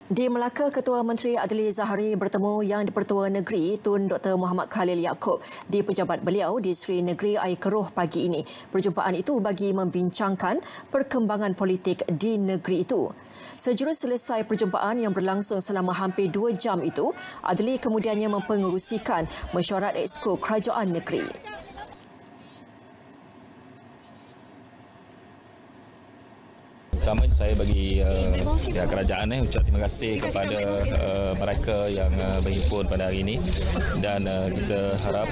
Di Melaka, Ketua Menteri Adli Zahari bertemu Yang di-Pertua Negeri Tun Dr. Muhammad Khalil Yaakob di pejabat beliau di Sri Negeri Air Keroh pagi ini. Perjumpaan itu bagi membincangkan perkembangan politik di negeri itu. Sejurus selesai perjumpaan yang berlangsung selama hampir 2 jam itu, Adli kemudiannya mempengerusikan mesyuarat Exco Kerajaan Negeri. Pertama saya bagi kerajaan ucap terima kasih kepada mereka yang berhimpun pada hari ini dan kita harap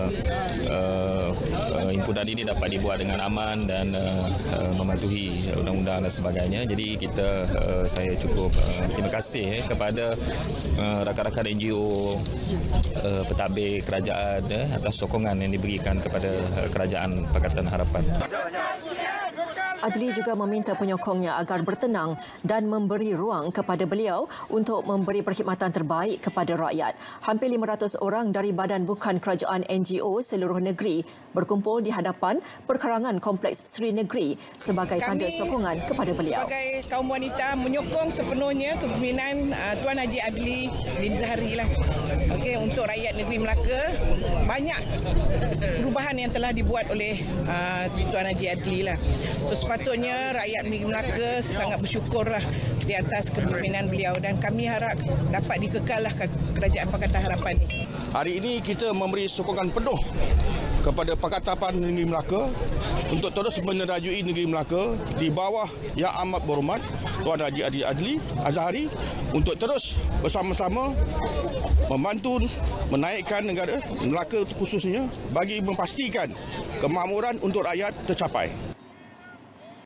himpunan ini dapat dibuat dengan aman dan mematuhi undang-undang dan sebagainya. Jadi saya cukup terima kasih kepada rakan-rakan NGO, pentadbir kerajaan atas sokongan yang diberikan kepada kerajaan Pakatan Harapan. Adli juga meminta penyokongnya agar bertenang dan memberi ruang kepada beliau untuk memberi perkhidmatan terbaik kepada rakyat. Hampir 500 orang dari badan bukan kerajaan NGO seluruh negeri berkumpul di hadapan perkarangan Kompleks Sri Negeri sebagai tanda sokongan kepada beliau. Sebagai kaum wanita menyokong sepenuhnya kepimpinan Tuan Haji Adli bin Zahari lah. Untuk rakyat negeri Melaka, banyak perubahan yang telah dibuat oleh Tuan Haji Adli lah. Sepatutnya rakyat negeri Melaka sangat bersyukurlah di atas kepimpinan beliau dan kami harap dapat dikekallah Kerajaan Pakatan Harapan ini. Hari ini kita memberi sokongan penuh kepada Pakatan Negeri Melaka untuk terus menerajui negeri Melaka di bawah Yang Amat Berhormat Tuan Haji Adli Zahari untuk terus bersama-sama membantu menaikkan negara Melaka khususnya bagi memastikan kemakmuran untuk rakyat tercapai.